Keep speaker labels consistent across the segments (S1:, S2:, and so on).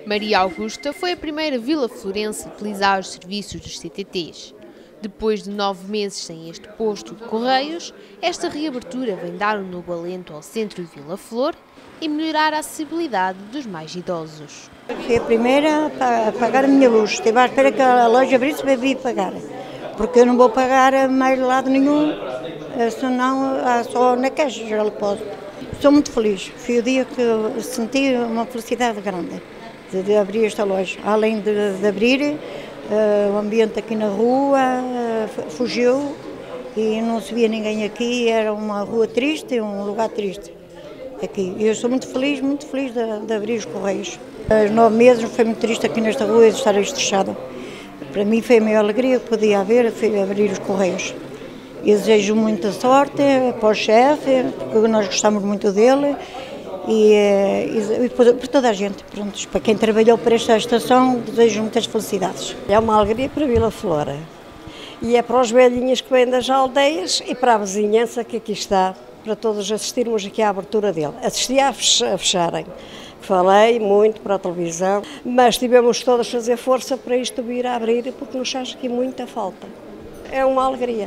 S1: Maria Augusta foi a primeira vila florense a utilizar os serviços dos CTTs. Depois de 9 meses sem este posto de Correios, esta reabertura vem dar um novo alento ao centro de Vila Flor e melhorar a acessibilidade dos mais idosos.
S2: Fui a primeira a pagar a minha luz. Estive à espera que a loja abrisse para vir pagar. Porque eu não vou pagar mais de lado nenhum, senão só na caixa já lhe posso. Estou muito feliz. Foi o dia que eu senti uma felicidade grande de abrir esta loja. Além de abrir, o ambiente aqui na rua fugiu e não se via ninguém aqui. Era uma rua triste, um lugar triste aqui. Eu estou muito feliz de abrir os Correios. Os 9 meses foi muito triste aqui nesta rua e de estar isto fechado. Para mim foi a maior alegria que podia haver, foi abrir os Correios. Eu desejo muita sorte para o chefe, porque nós gostamos muito dele e por toda a gente. Pronto, para quem trabalhou para esta estação, desejo muitas felicidades.
S3: É uma alegria para Vila Flor e é para os velhinhos que vêm das aldeias e para a vizinhança que aqui está, para todos assistirmos aqui à abertura dele. Assisti a fecharem. Falei muito para a televisão, mas tivemos todos a fazer força para isto vir a abrir, porque nos faz aqui muita falta. É uma alegria.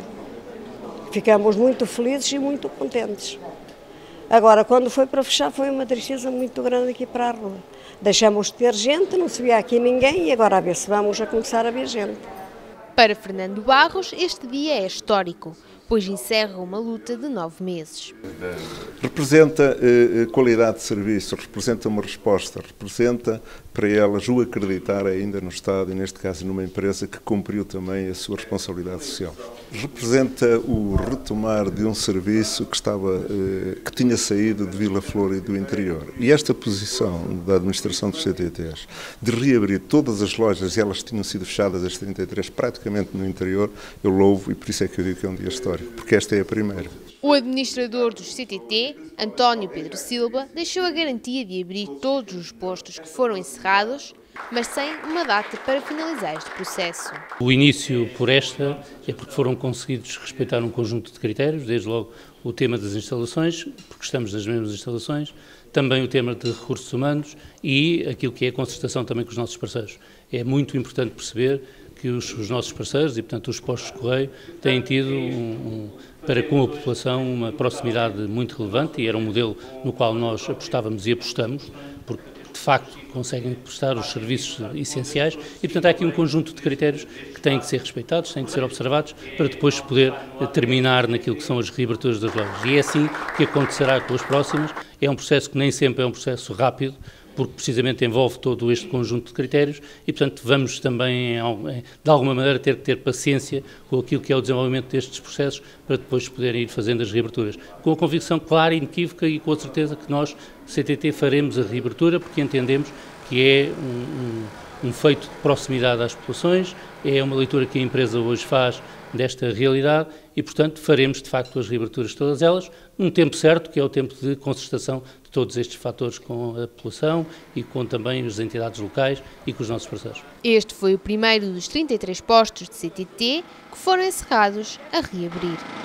S3: Ficamos muito felizes e muito contentes. Agora, quando foi para fechar, foi uma tristeza muito grande aqui para a rua. Deixamos de ter gente, não se via aqui ninguém e agora a ver se vamos a começar a ver gente.
S1: Para Fernando Barros, este dia é histórico, pois encerra uma luta de 9 meses.
S4: Representa qualidade de serviço, representa uma resposta, representa para elas o acreditar ainda no Estado e, neste caso, numa empresa que cumpriu também a sua responsabilidade social. Representa o retomar de um serviço que tinha saído de Vila Flor e do interior. E esta posição da administração dos CTTs de reabrir todas as lojas, e elas tinham sido fechadas, as 33, praticamente no interior, eu louvo e por isso é que eu digo que é um dia histórico, porque esta é a primeira.
S1: O administrador dos CTT, António Pedro Silva, deixou a garantia de abrir todos os postos que foram encerrados, mas sem uma data para finalizar este processo.
S5: O início por esta é porque foram conseguidos respeitar um conjunto de critérios, desde logo o tema das instalações, porque estamos nas mesmas instalações, também o tema de recursos humanos e aquilo que é a concertação também com os nossos parceiros. É muito importante perceber que os nossos parceiros e, portanto, os postos de correio têm tido para com a população uma proximidade muito relevante e era um modelo no qual nós apostávamos e apostamos, porque de facto conseguem prestar os serviços essenciais e, portanto, há aqui um conjunto de critérios que têm que ser respeitados, têm que ser observados para depois poder terminar naquilo que são as reaberturas das lojas. E é assim que acontecerá com as próximas. É um processo que nem sempre é um processo rápido, porque precisamente envolve todo este conjunto de critérios e, portanto, vamos também, de alguma maneira, ter que ter paciência com aquilo que é o desenvolvimento destes processos para depois poderem ir fazendo as reaberturas. Com a convicção clara e inequívoca e com a certeza que nós, CTT, faremos a reabertura porque entendemos que é um feito de proximidade às populações, é uma leitura que a empresa hoje faz desta realidade e, portanto, faremos de facto as reaberturas todas elas, num tempo certo, que é o tempo de concertação de todos estes fatores com a população e com também as entidades locais e com os nossos parceiros.
S1: Este foi o primeiro dos 33 postos de CTT que foram encerrados a reabrir.